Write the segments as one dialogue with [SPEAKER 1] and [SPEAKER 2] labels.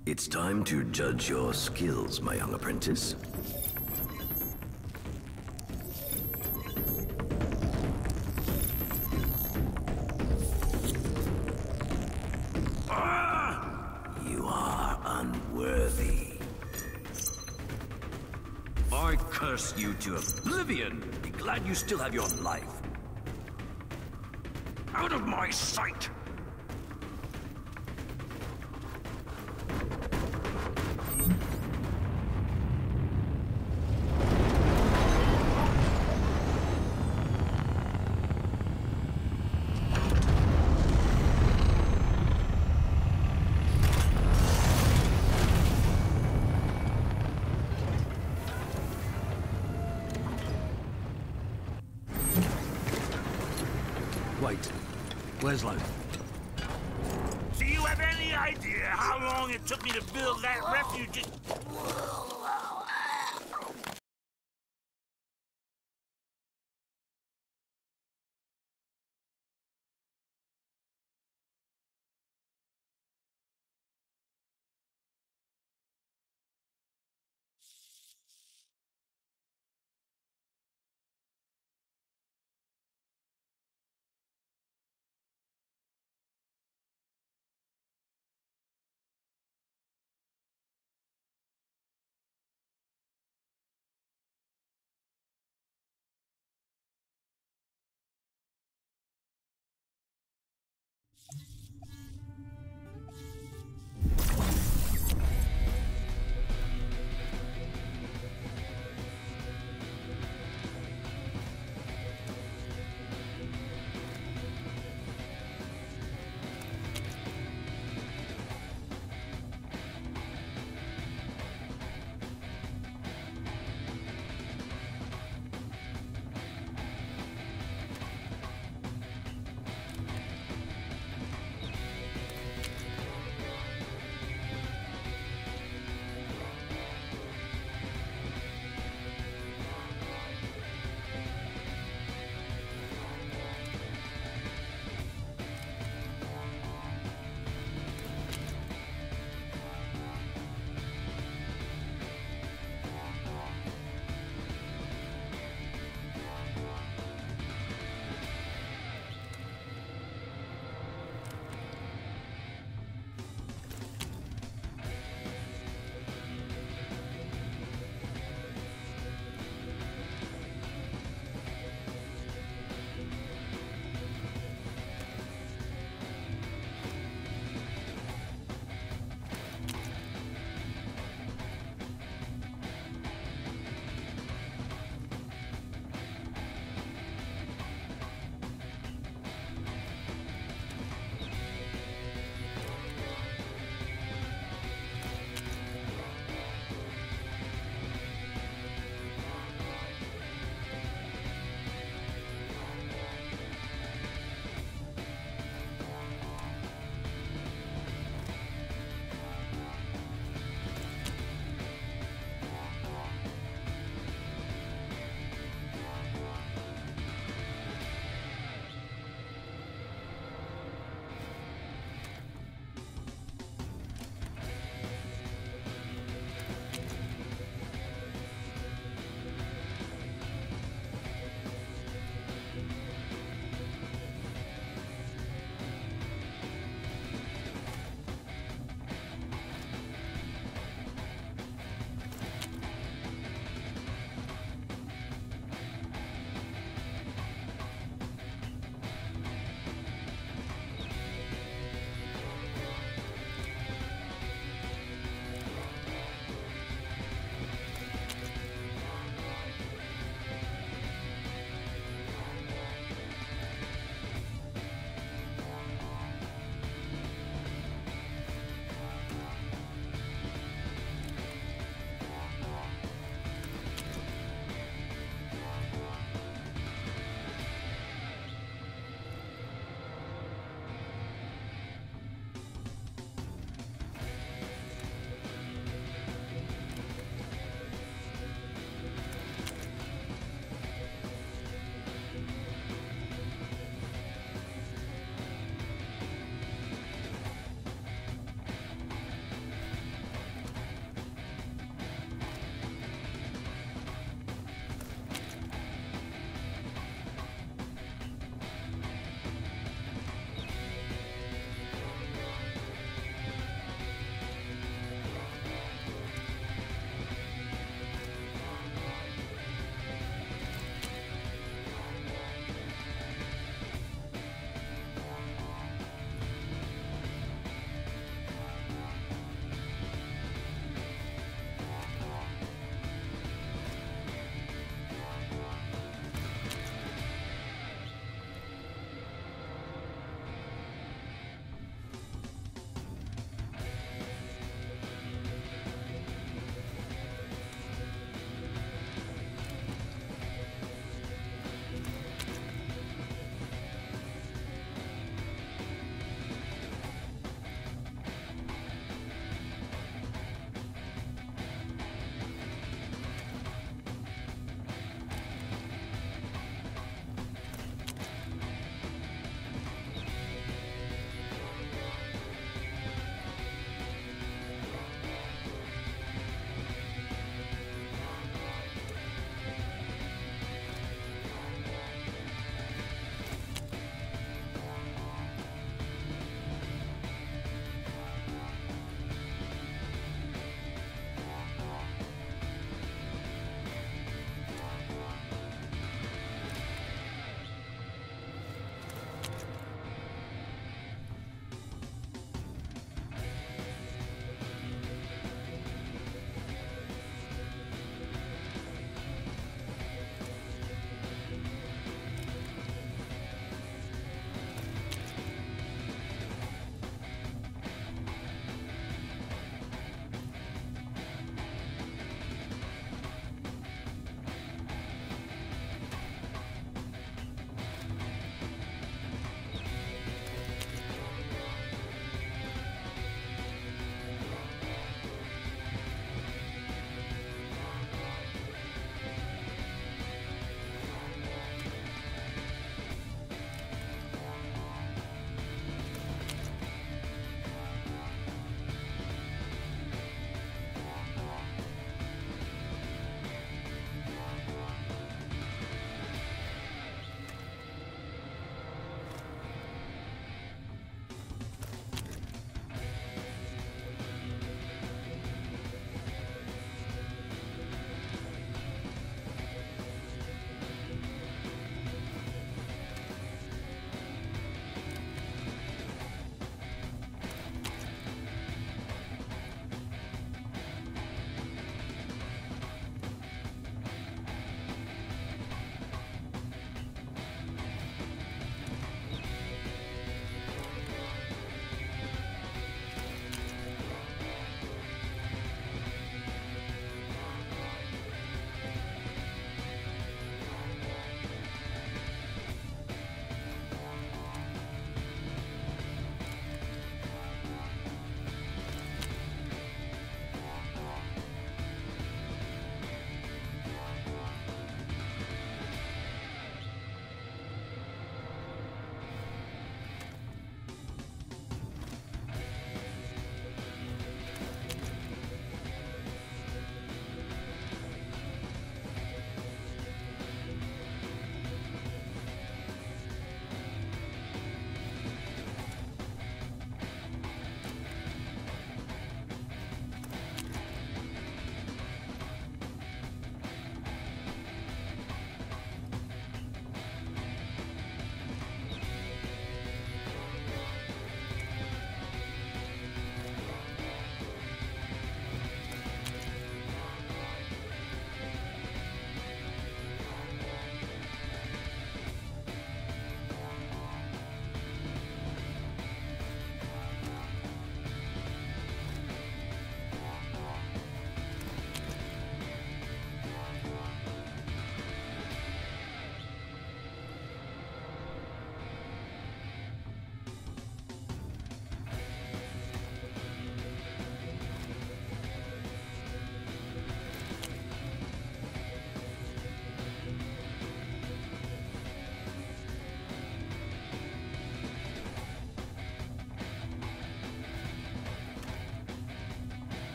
[SPEAKER 1] It's time to judge your skills, my young apprentice. You are unworthy. I curse you to oblivion. Be glad you still have your life. Out of my sight!
[SPEAKER 2] Wait, where's Logan?
[SPEAKER 3] Do you have any idea how long it took me to build that refuge?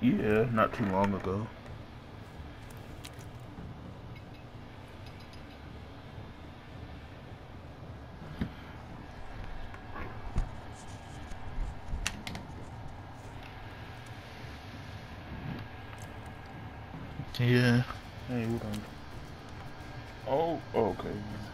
[SPEAKER 4] Yeah, not too long ago. Yeah. Hey, hold on. Oh, okay.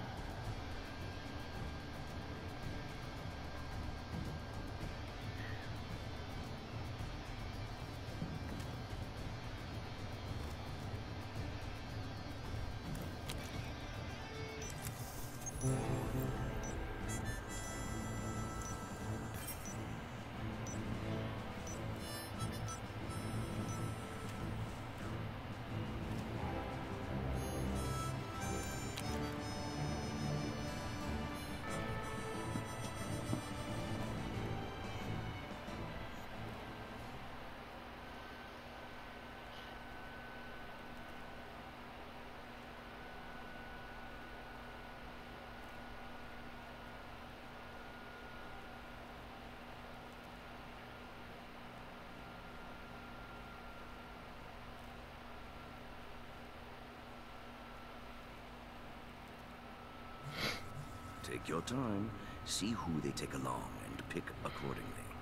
[SPEAKER 1] Take your time, see who they take along, and pick accordingly.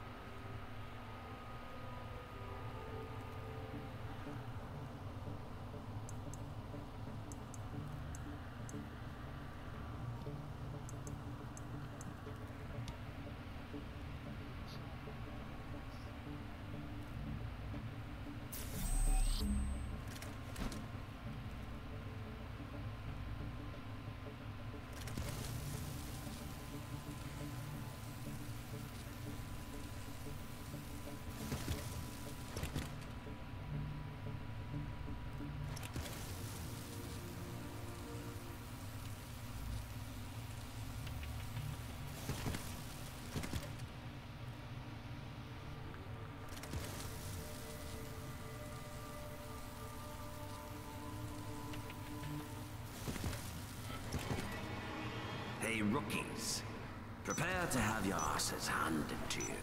[SPEAKER 1] Hey, rookies. Prepare to have your asses handed to you.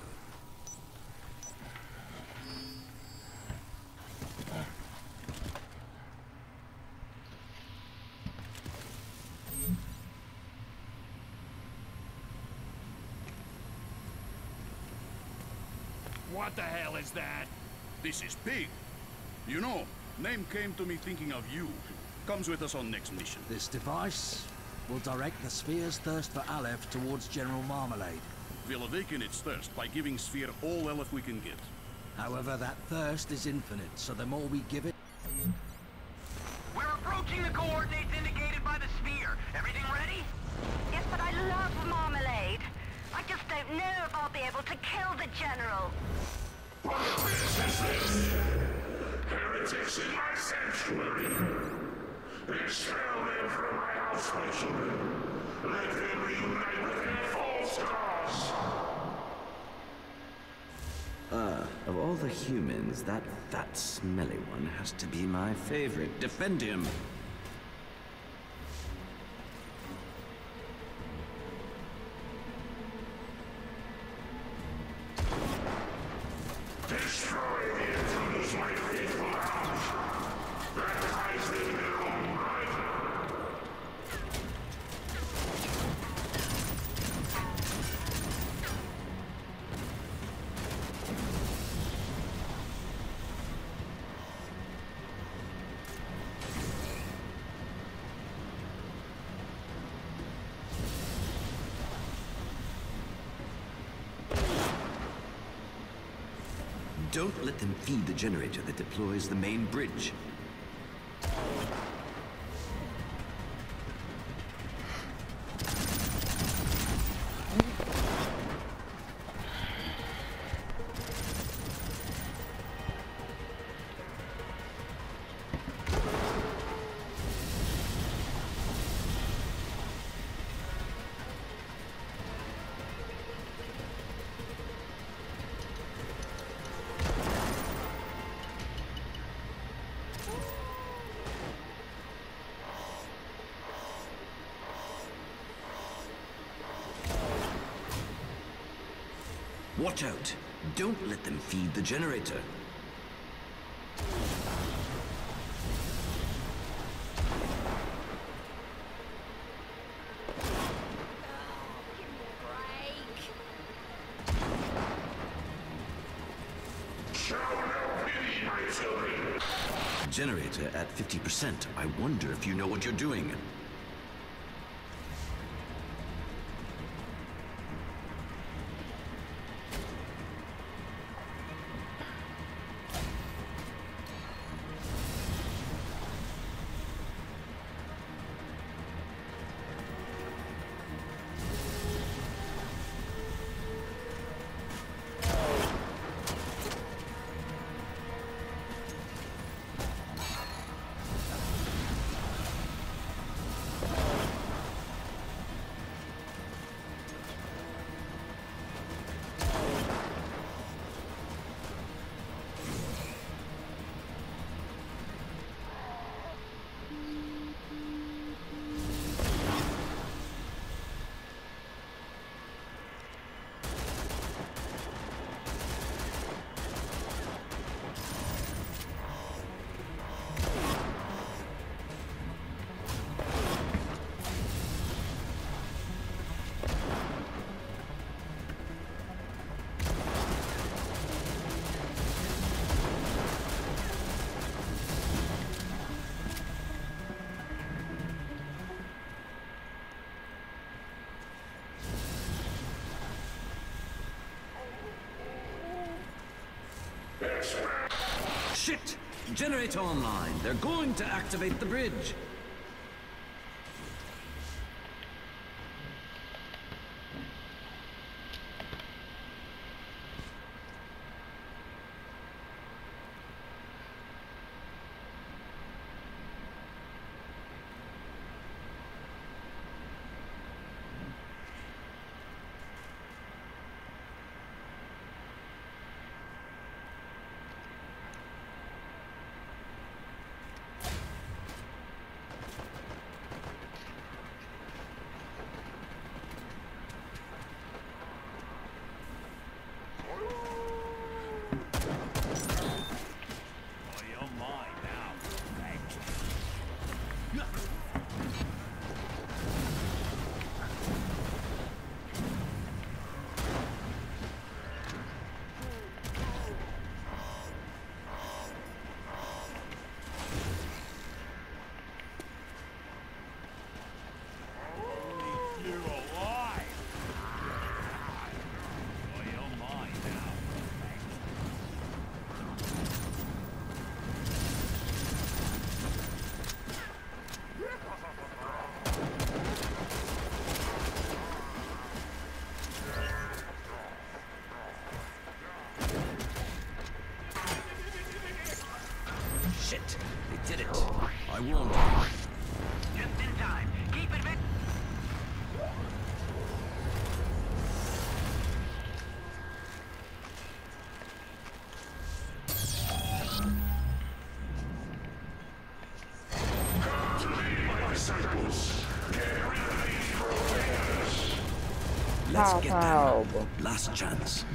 [SPEAKER 3] What the hell is that?
[SPEAKER 5] This is Pig. You know, name came to me thinking of you. Comes with us on next mission.
[SPEAKER 2] This device will direct the Sphere's thirst for Aleph towards General Marmalade.
[SPEAKER 5] We'll awaken its thirst by giving Sphere all Aleph we can get.
[SPEAKER 2] However, that thirst is infinite, so the more we give it...
[SPEAKER 6] We're approaching the coordinates indicated by the Sphere. Everything ready?
[SPEAKER 7] Yes, but I love Marmalade. I just don't know if I'll be able to kill the General.
[SPEAKER 8] What is this? Heretics in my sanctuary. Expel them from my house, my children. Let them reunite with their false gods.
[SPEAKER 1] Of all the humans, that fat, smelly one has to be my favorite. Defend him!
[SPEAKER 8] Destroy the intruders, my faithful house. Baptize them in their own blood.
[SPEAKER 1] Don't let them feed the generator that deploys the main bridge. Watch out! Don't let them feed the generator.
[SPEAKER 8] Show no pity, my children.
[SPEAKER 1] Generator at 50%. I wonder if you know what you're doing. Shit! Generator online. They're going to activate the bridge. Shit! They did it. I warned you.
[SPEAKER 6] Just in time. Keep it.
[SPEAKER 8] Come to me, my disciples. Get ready for witness.
[SPEAKER 1] Let's get
[SPEAKER 4] Pow,
[SPEAKER 1] them. Last chance.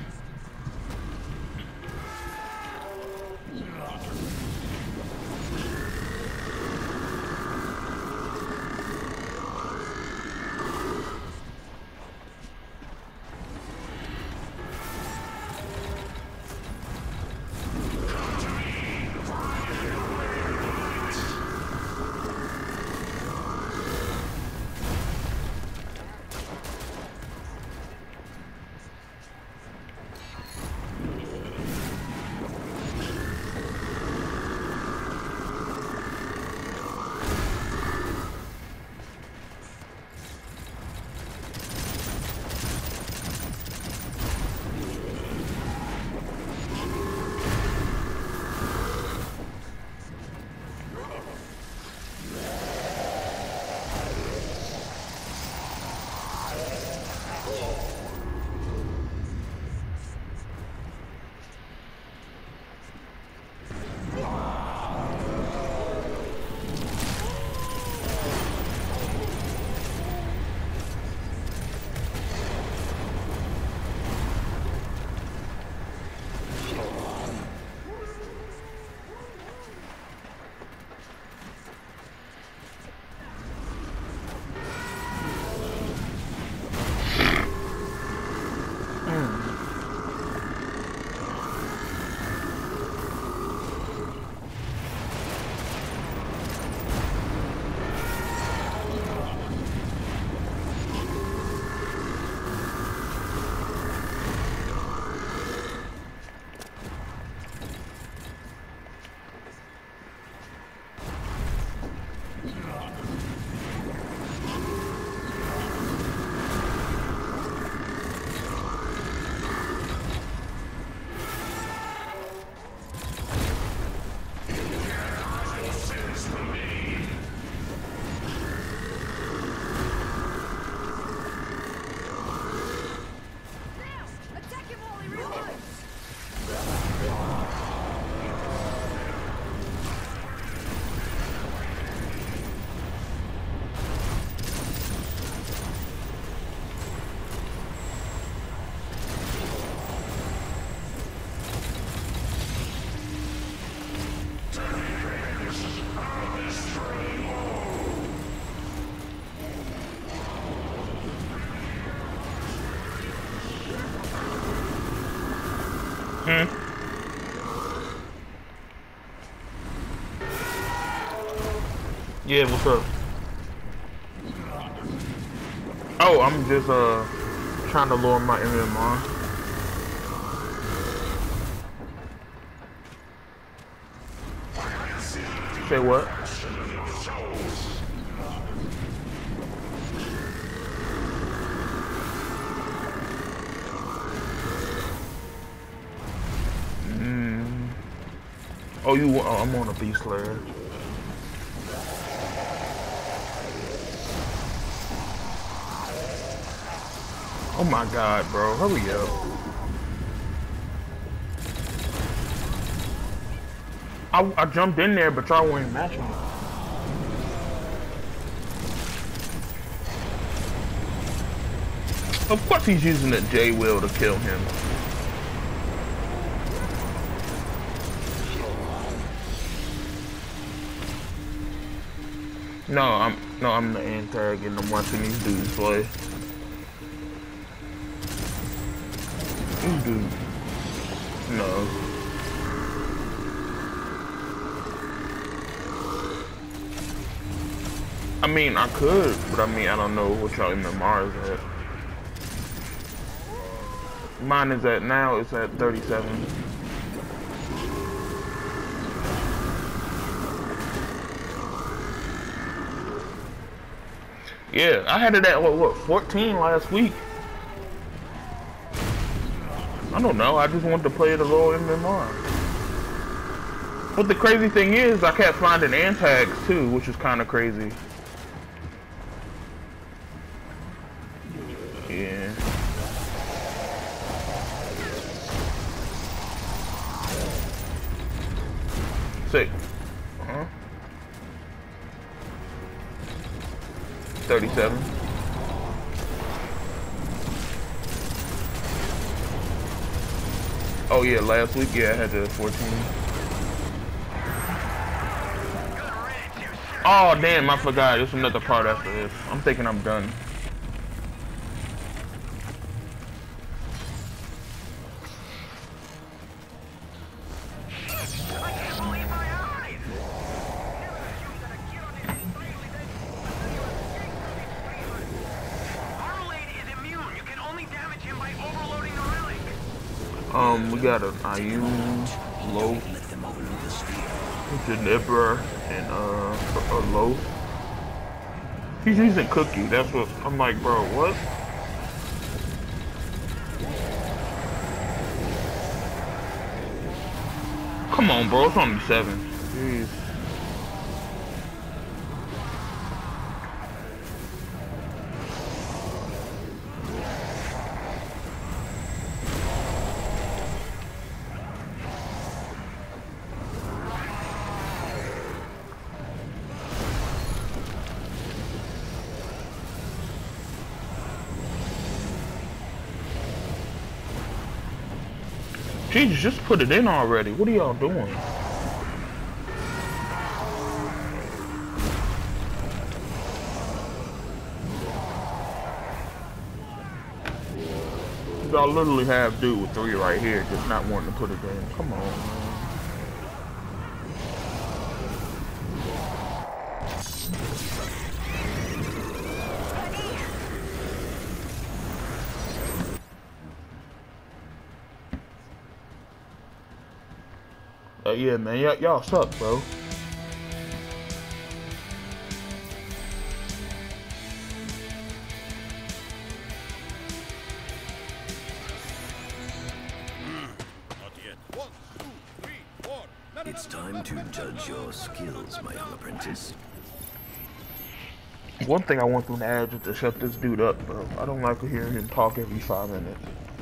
[SPEAKER 4] Yeah, what's up? Oh, I'm just trying to lower my MMR. Say what? Oh, I'm on a Beast Slayer. Oh my god, bro. Hurry up. I jumped in there, but y'all weren't matching me. Of course he's using a J-Will to kill him. No, I'm the antag and I'm watching these dudes play. These dudes. No. I mean, I could, but I mean, I don't know what y'all MMR is at. Mine is at now, it's at 37. Yeah, I had it at, what, 14 last week? I don't know, I just wanted to play at a low MMR. But the crazy thing is, I kept finding antags too, which is kind of crazy. Yeah. Sick. 37. Oh yeah, last week, yeah, I had the 14. Oh damn, I forgot. There's another part after this. I'm thinking I'm done. We got an Ioun, Loaf, Ginebra, and a Loaf. He's using Cookie. That's what I'm like, bro. What? Come on, bro. It's only 7. Jeez. Jesus, just put it in already. What are y'all doing? Y'all literally have dude with 3 right here, just not wanting to put it in. Come on, man. Yeah, man, y'all suck, bro.
[SPEAKER 1] It's time to judge your skills, my young apprentice.
[SPEAKER 4] One thing I want from the Edge is to shut this dude up, bro. I don't like hearing him talk every 5 minutes.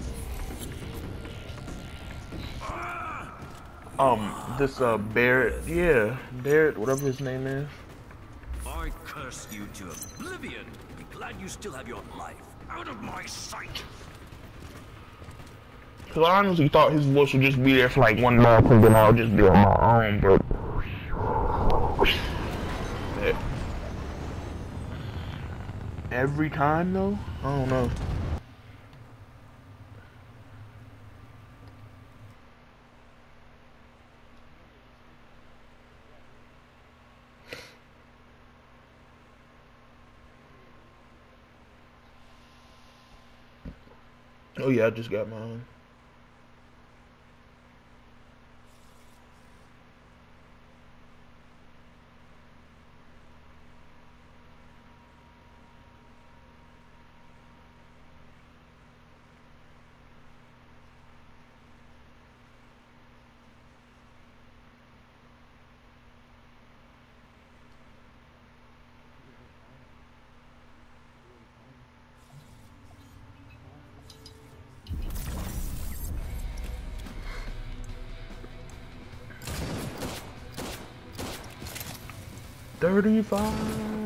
[SPEAKER 4] This, Barrett, yeah, Barrett, whatever his name is.
[SPEAKER 2] I curse you to oblivion. Be glad you still have your life. Out of my sight.
[SPEAKER 4] Cause I honestly thought his voice would just be there for like 1 month and then I'll just be on my own, but... Every time though? I don't know. Oh yeah, I just got mine. $35.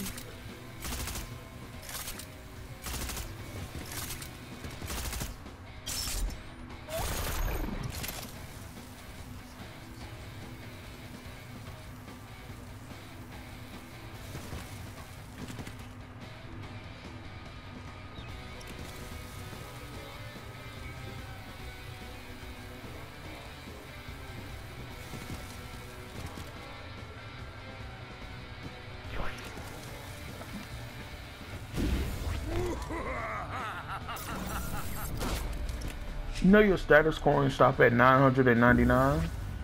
[SPEAKER 4] You know your status coins stop at 999?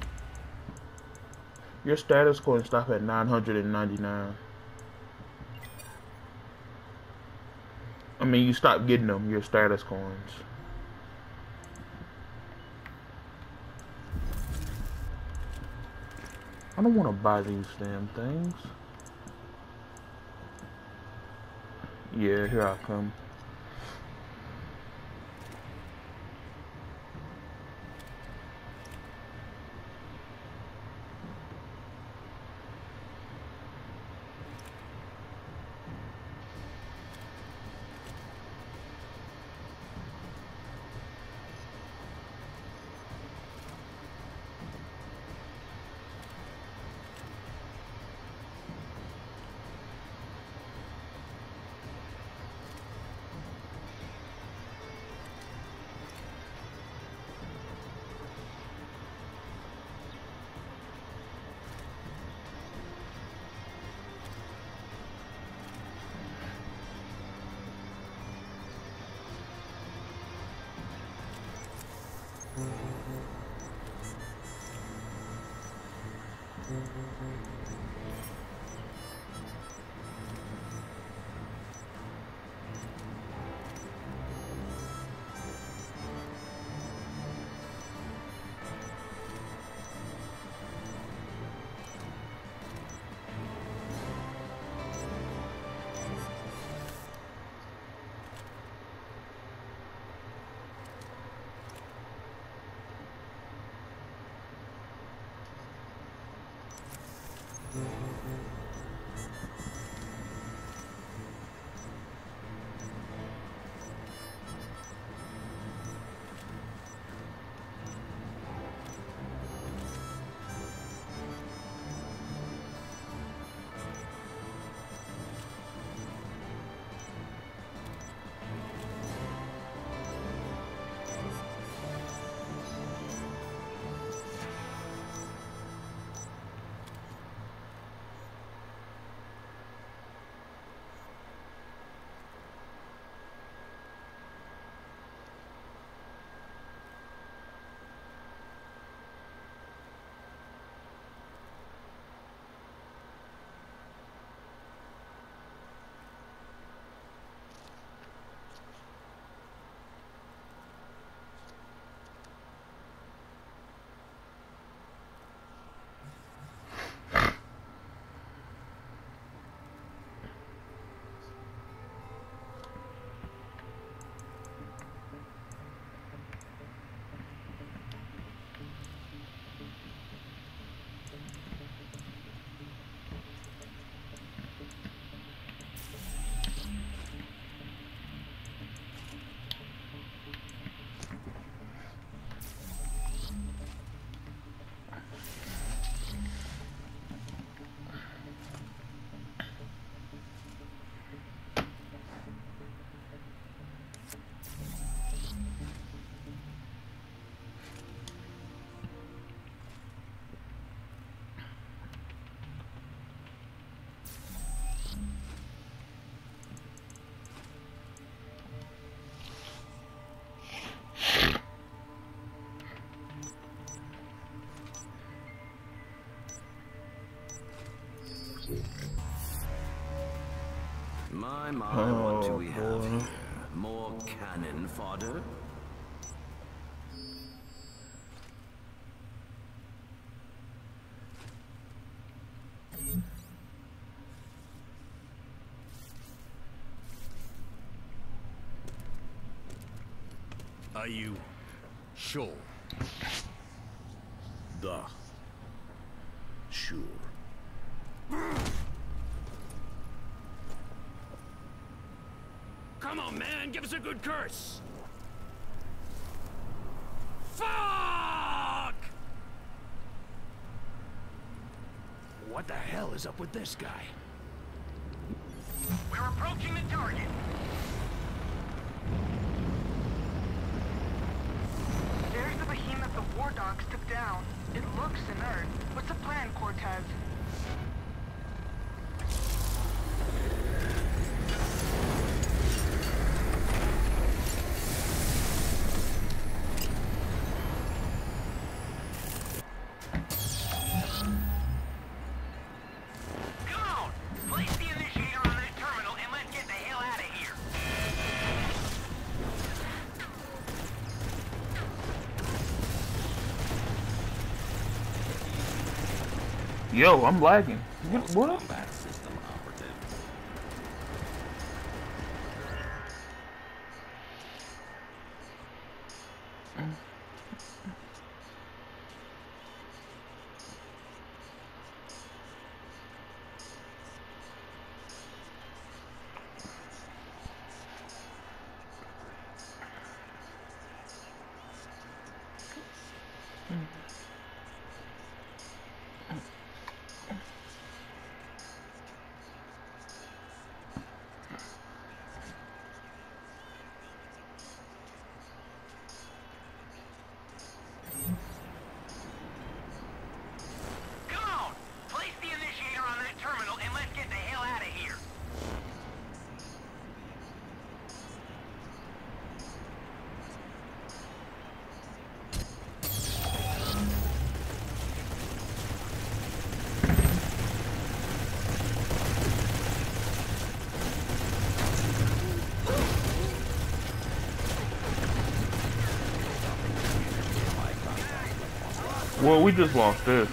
[SPEAKER 4] Your status coins stop at 999. I mean, you stop getting them, your status coins. I don't want to buy these damn things. Yeah, here I come.
[SPEAKER 1] My, what do we have here? More cannon fodder?
[SPEAKER 2] Are you sure?
[SPEAKER 5] Sure.
[SPEAKER 2] Come on, man, give us a good curse! Fuck! What the hell is up with this guy?
[SPEAKER 6] We're approaching the target.
[SPEAKER 9] There's the behemoth the war dogs took down. It looks inert. What's the plan, Cortez?
[SPEAKER 6] Come on! Place the initiator on that terminal and let's get the hell out of here.
[SPEAKER 4] Yo, I'm lagging. What?
[SPEAKER 1] Combat system operative.
[SPEAKER 6] Come on! Place the initiator on that terminal and let's get the hell out of here.
[SPEAKER 4] Well, we just lost this.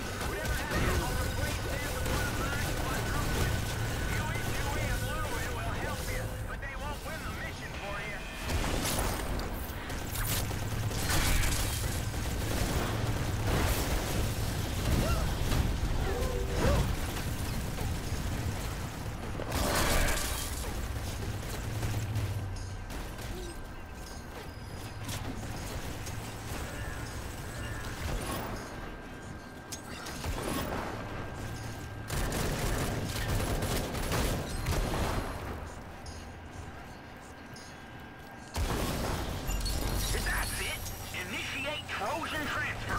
[SPEAKER 6] But they won't win the mission for you. That's it. Initiate Trojan transfer.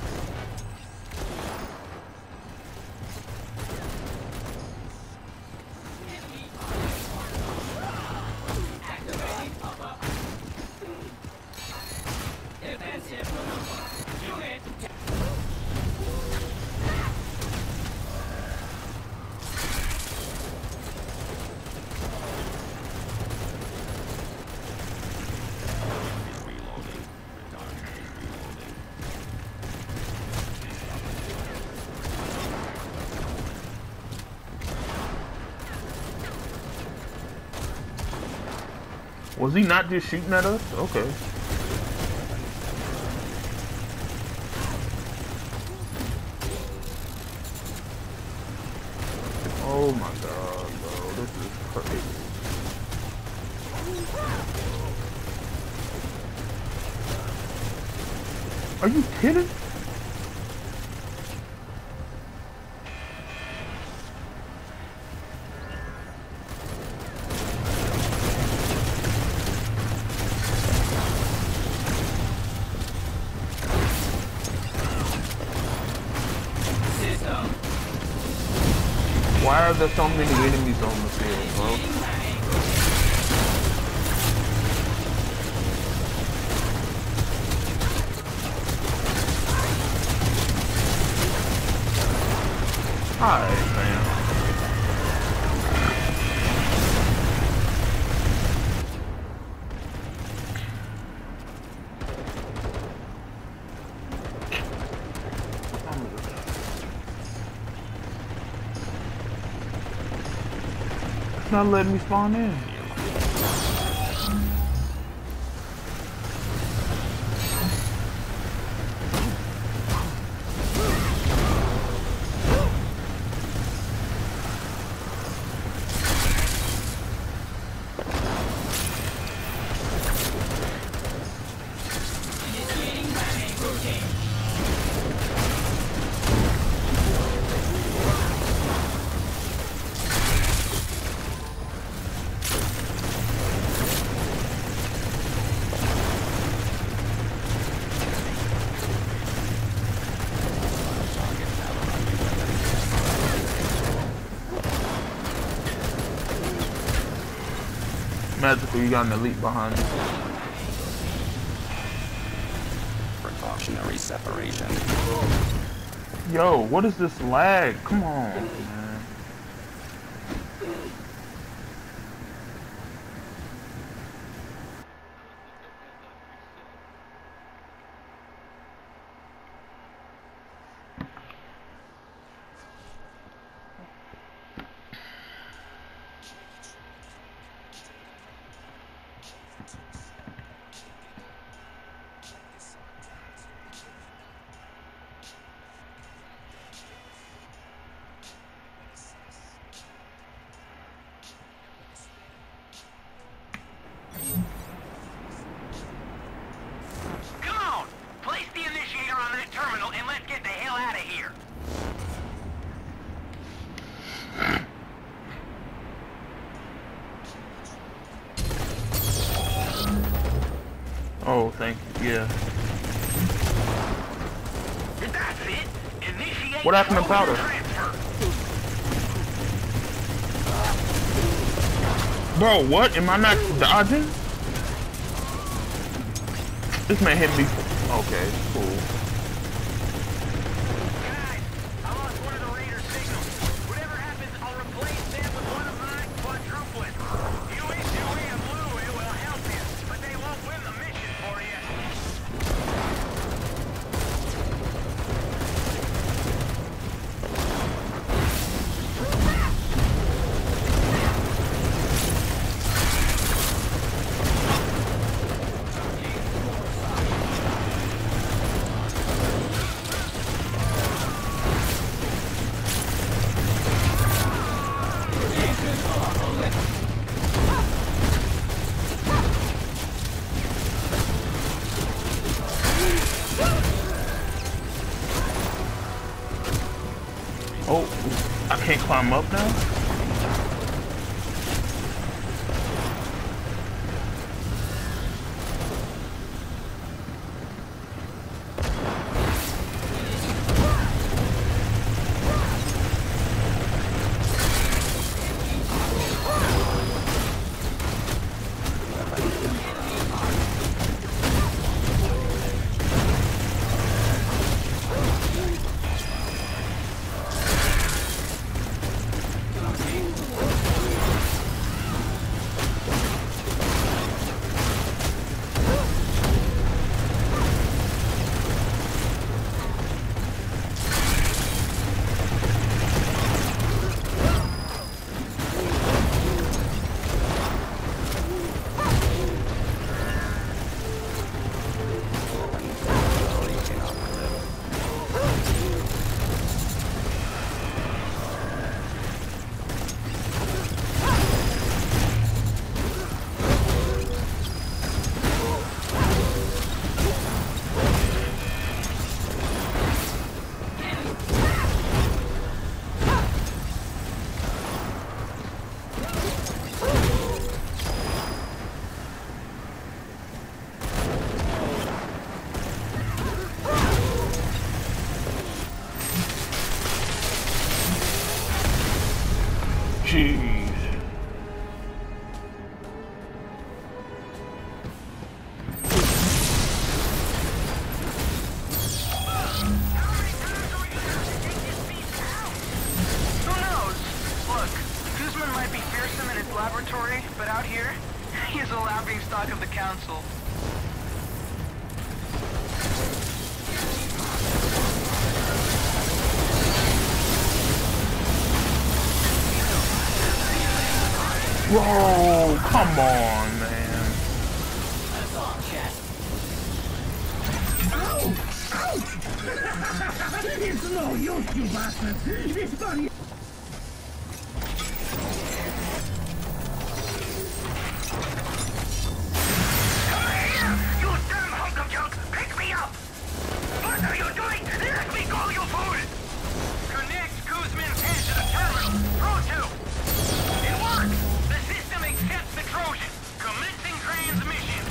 [SPEAKER 4] Was he not just shooting at us? Okay. Oh my god, bro. This is crazy. Are you kidding? Why are there so many enemies on the field, bro? Alright, man. It's not letting me spawn in. Magical, you got an elite behind you.
[SPEAKER 1] Precautionary separation.
[SPEAKER 4] Yo, what is this lag? Come on, man. Oh, thank you. Yeah.
[SPEAKER 6] That's it. Initiate
[SPEAKER 4] What happened to powder?
[SPEAKER 6] transfer.
[SPEAKER 4] Bro, what? Am I not dodging? This man hit me. Okay, cool.
[SPEAKER 6] Guys, I lost one of the Raiders' signals. Whatever happens, I'll replace them with one of my quadruplets. You wish you and Louie will help you, but they won't win the mission for you.
[SPEAKER 4] Oh, I can't climb up now? Jeez.
[SPEAKER 9] Who knows? Look, Guzman might be fearsome in his laboratory, but out here, he is a laughingstock of the Council.
[SPEAKER 4] Bro, come on, man.
[SPEAKER 10] That's all, chat.
[SPEAKER 8] It's no use, you bastard! This body...
[SPEAKER 3] You damn hunk of junk! Pick me up! What are you doing? Let me go, you fool!
[SPEAKER 6] Connect Guzman's head to the terminal. Pro 2. It works! The system accepts the Trojan. Commencing transmission.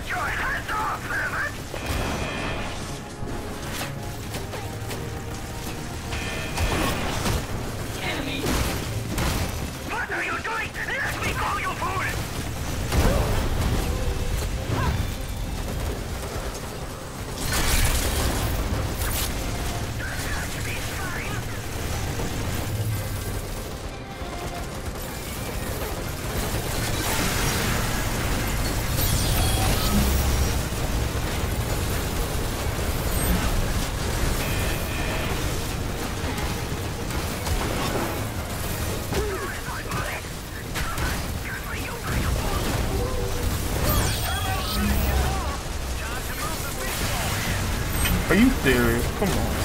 [SPEAKER 3] Get your hands off, vermin!
[SPEAKER 10] Enemy.
[SPEAKER 3] What are you doing? Let me go, you fool!
[SPEAKER 4] Are you serious? Come on.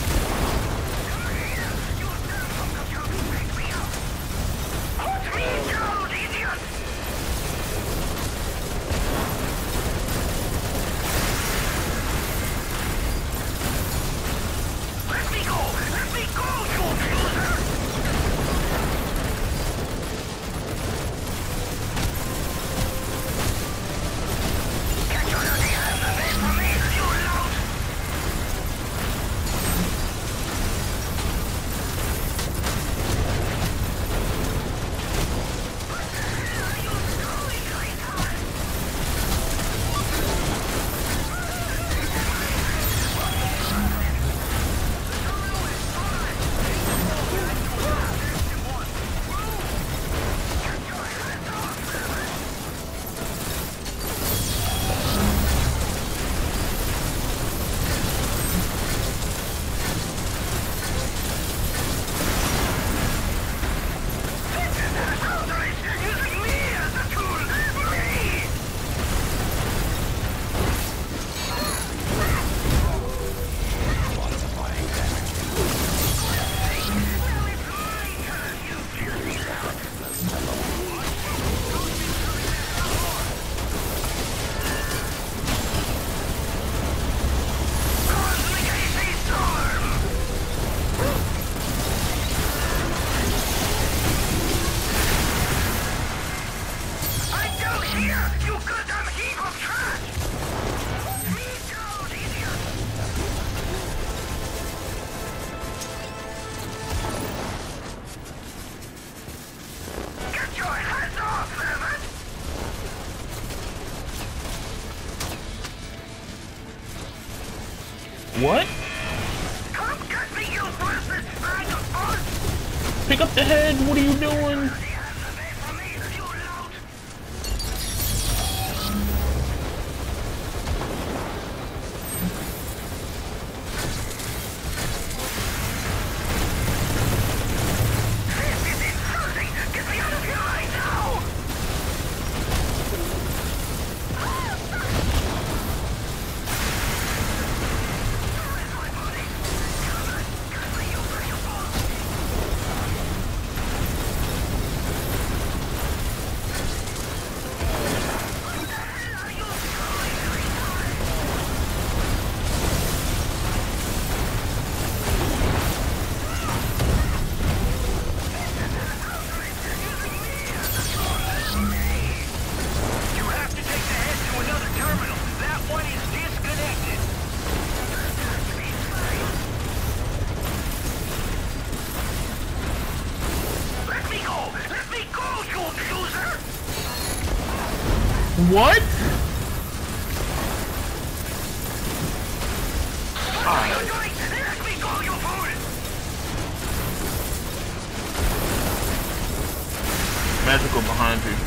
[SPEAKER 4] What?
[SPEAKER 3] Come get me, you bastard!
[SPEAKER 4] Pick up the head, what are you doing? What? Magical behind you.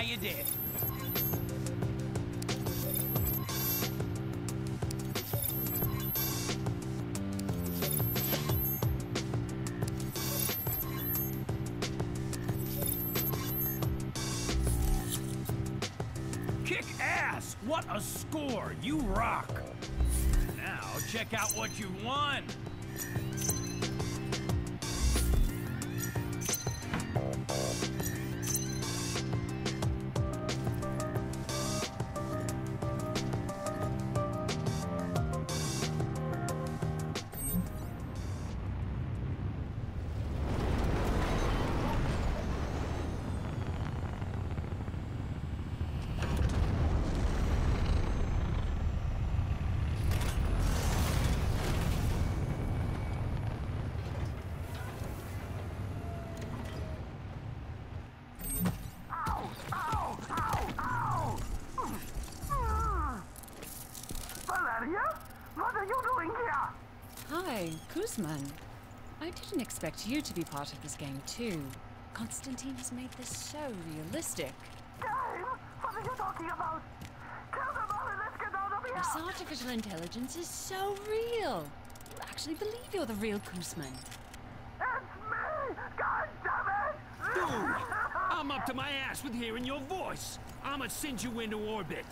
[SPEAKER 11] you did.
[SPEAKER 2] Kick ass! What a score! You rock!
[SPEAKER 11] Now, check out what you won.
[SPEAKER 3] Valeria? What are you doing here?
[SPEAKER 12] Hi, Kuzman. I didn't expect you to be part of this game too. Constantine has made this so realistic.
[SPEAKER 3] Game? What are you talking about? Kill them all and let's get out of here!
[SPEAKER 12] This artificial intelligence is so real. You actually believe you're the real Kuzman.
[SPEAKER 3] It's me! God damn it!
[SPEAKER 2] Dude, I'm up to my ass with hearing your voice. I'ma send you into orbit.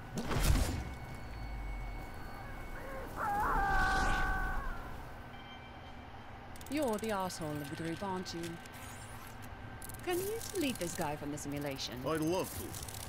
[SPEAKER 12] You're the asshole of the group, aren't you? Can you delete this guy from the simulation?
[SPEAKER 5] I'd love to.